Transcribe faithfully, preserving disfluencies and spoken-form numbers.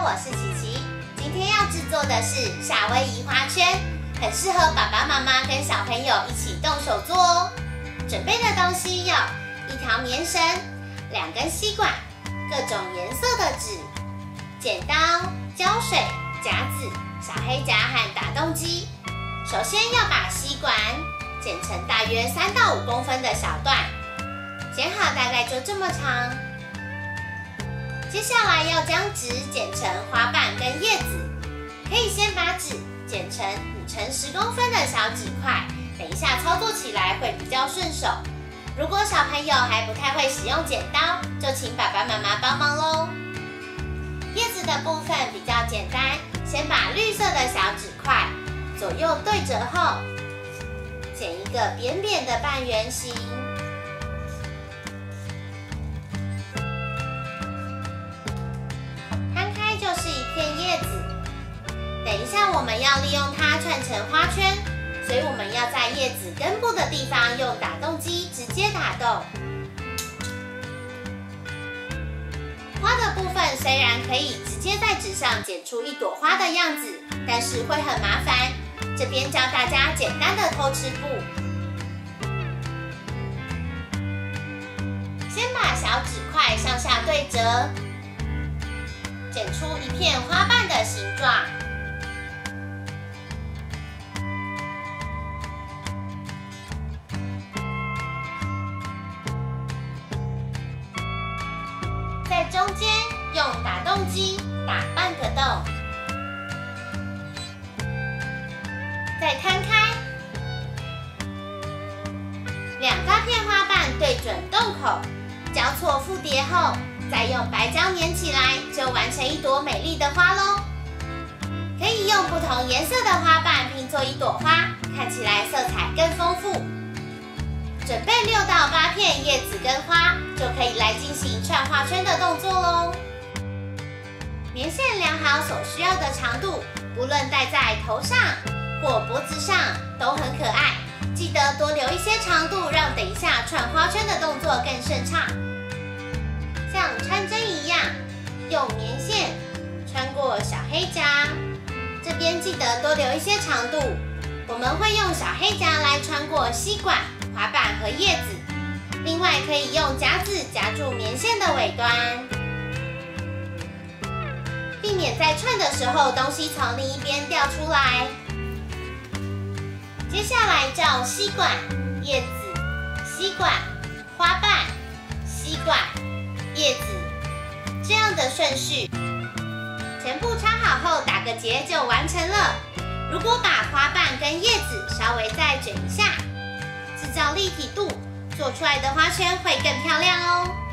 我是琪琪。今天要制作的是夏威夷花圈，很适合爸爸妈妈跟小朋友一起动手做哦。准备的东西有一条棉绳、两根吸管、各种颜色的纸、剪刀、胶水、夹子、小黑夹和打洞机。首先要把吸管剪成大约三到五公分的小段，剪好大概就这么长。接下来要将纸剪成花瓣跟叶子，可以先把纸剪成五乘十公分的小纸块，等一下操作起来会比较顺手。如果小朋友还不太会使用剪刀，就请爸爸妈妈帮忙咯。叶子的部分比较简单，先把绿色的小纸块左右对折后，剪一个扁扁的半圆形。就是一片叶子，等一下我们要利用它串成花圈，所以我们要在叶子根部的地方用打洞机直接打洞。花的部分虽然可以直接在纸上剪出一朵花的样子，但是会很麻烦。这边教大家简单的偷吃步，先把小纸块上下对折，剪出一片花瓣的形状，在中间用打洞机打半个洞，再摊开，两大片花瓣对准洞口，交错复叠后，再用白胶粘起来，就完成一朵美丽的花咯。可以用不同颜色的花瓣拼做一朵花，看起来色彩更丰富。准备六到八片叶子跟花，就可以来进行串花圈的动作咯。棉线量好所需要的长度，不论戴在头上或脖子上都很可爱。记得多留一些长度，让等一下串花圈的动作更顺畅。像穿针一样，用棉线穿过小黑夹，这边记得多留一些长度。我们会用小黑夹来穿过吸管、花瓣和叶子，另外可以用夹子夹住棉线的尾端，避免在串的时候东西从另一边掉出来。接下来照吸管、叶子、吸管、花瓣、吸管、叶子这样的顺序，全部插好后打个结就完成了。如果把花瓣跟叶子稍微再卷一下，制造立体度，做出来的花圈会更漂亮哦。